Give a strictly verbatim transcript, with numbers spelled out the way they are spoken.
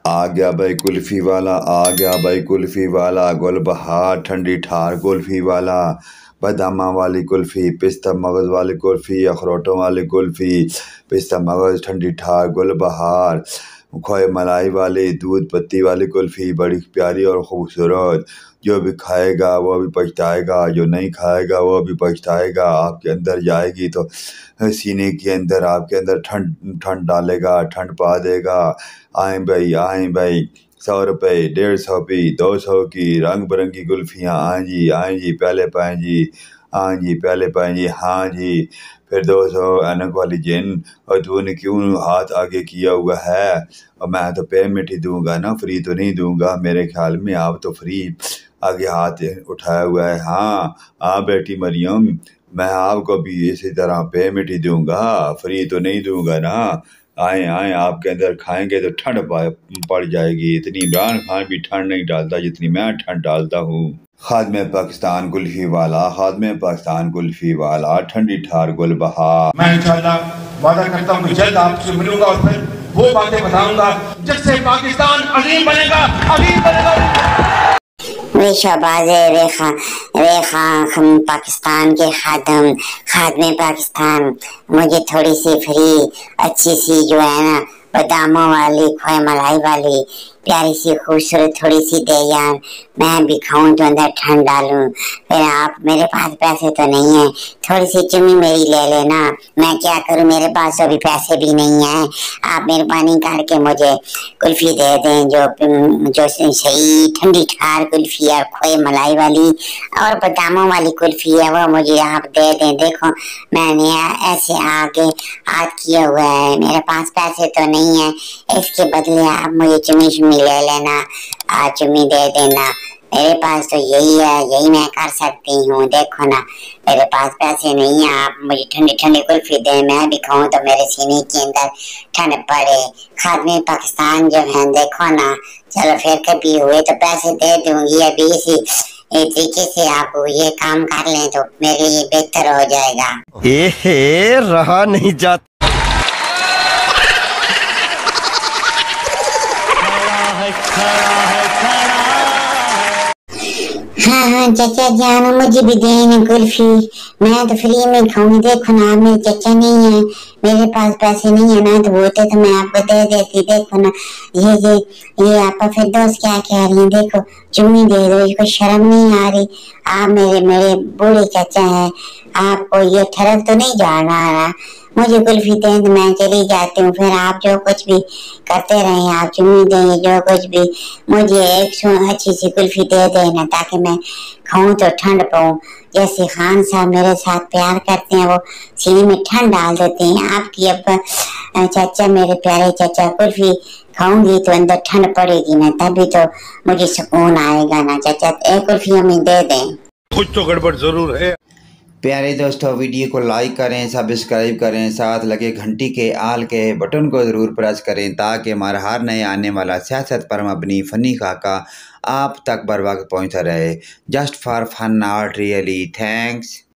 आ गया भाई कुल्फ़ी वाला, आ गया भाई कुल्फ़ी वाला, गुलबहार ठंडी ठार कुल्फ़ी वाला, बादामा वाली कुल्फ़ी, पिस्ता मगज़ वाली कुल्फ़ी, अखरोटों वाली कुल्फ़ी, पिस्ता मगज़ ठंडी ठार गुलबहार, खोए मलाई वाली, दूध पत्ती वाली कुल्फ़ी बड़ी प्यारी और ख़ूबसूरत। जो भी खाएगा वो भी पछताएगा, जो नहीं खाएगा वो भी पछताएगा। आपके अंदर जाएगी तो सीने के अंदर आपके अंदर ठंड ठंड डालेगा, ठंड पा देगा। आएँ भाई आएँ भाई, सौ रुपये, डेढ़ सौ की, दो सौ की रंग बिरंगी कुल्फ़ियाँ। आएँ जी आएँ जी, पहले पाएँ जी, हाँ जी पहले पाएँ जी, हाँ जी। फिर दो सौ ऐनक वाली जिन, और तूने क्यों हाथ आगे किया हुआ है? और मैं तो पेमेंट ही दूंगा ना, फ्री तो नहीं दूंगा। मेरे ख्याल में आप तो फ्री आगे हाथ उठाया हुआ है। हाँ हाँ बेटी मरियम, मैं आपको भी इसी तरह पेमेंट ही दूंगा, फ्री तो नहीं दूंगा ना। आए आए, आपके अंदर खाएंगे तो ठंड पड़ जाएगी। इतनी इमरान खान भी ठंड नहीं डालता जितनी मैं ठंड डालता हूँ। खादमे पाकिस्तान कुल्फ़ी वाला, खादमे पाकिस्तान कुल्फ़ी वाला, ठंडी ठार गुलबहार। मैं इंशाल्लाह वादा करता हूँ कि जल्द आपसे मिलूंगा और फिर वो बातें बताऊंगा जिससे पाकिस्तान अजीम बनेगा, अजीम बनेगा। वे शहबाज रेखा रेखा हम पाकिस्तान के खादम खादमे पाकिस्तान, मुझे थोड़ी सी फ्री अच्छी सी जो है ना बादामों वाली, खोए मलाई वाली प्यारी सी खूबसूरत थोड़ी सी दे यार, मैं भी खाऊं तो अंदर ठंड डालूं। फिर आप, मेरे पास पैसे तो नहीं है, थोड़ी सी चुम्मी मेरी ले लेना। मैं क्या करूं, मेरे पास अभी पैसे भी नहीं है। आप मेहरबानी करके मुझे कुल्फी दे दें, जो जो सही ठंडी ठार कुल्फी है, खोए मलाई वाली और बादामों वाली कुल्फी है, वो मुझे आप दे दें। देखो मैंने ऐसे आगे हाथ किया हुआ है, मेरे पास पैसे तो नहीं है, इसके बदले आप मुझे चुम्मी चुम्मी ले लेना, आ चुम्मी दे देना। मेरे पास तो यही है, यही मैं कर सकती हूँ। देखो ना मेरे पास पैसे नहीं है, आप मुझे ठंडी ठंडी कुल्फी दें, मैं भी खाऊं तो मेरे सीने के अंदर ठंड पड़े। खादमे पाकिस्तान जो है, देखो ना, चलो फिर कभी हुए तो पैसे दे दूंगी। अभी इसी तरीके से आप ये काम कर लें तो मेरे लिए बेहतर हो जाएगा। ए हे, रहा नहीं जाता। हाँ हाँ चाचा जान, मुझे भी देना कुल्फी, मैं तो फ्री में खाऊंगी। देखो ना मेरे चाचा नहीं है, मेरे पास पैसे नहीं है ना, तो होते तो मैं आपको दे देती। देखो ना ये ये ये आपका फिर दोस्त क्या कह रही है, देखो चुम्मी दे दो, इसको शर्म नहीं आ रही। आप मेरे मेरे बूढ़े चाचा हैं, आपको ये ठरक तो नहीं झाड़ना आ रहा। मुझे कुल्फी दें तो मैं चली जाती हूँ, फिर आप जो कुछ भी करते रहें, आप चुम्मी देंगे जो कुछ भी, मुझे एक अच्छी सी कुल्फी दे देना ताकि मैं खाऊं तो ठंड पाऊं। जैसे खान साहब मेरे साथ प्यार करते हैं, वो सीने में ठंड डाल देते हैं। आपकी अब चाचा, मेरे प्यारे चाचा, कुल्फी खाऊंगी तो अंदर ठंड पड़ेगी ना, तभी तो मुझे सुकून आएगा ना। चाचा एक कुल्फी हमें दे दें। कुछ तो गड़बड़ जरूर है। प्यारे दोस्तों, वीडियो को लाइक करें, सब्सक्राइब करें, साथ लगे घंटी के आल के बटन को ज़रूर प्रेस करें ताकि हमारा हर नए आने वाला सियासत पर मबनी फ़नी खाका आप तक बर वक्त पहुँचता रहे। Just for fun not really. Thanks.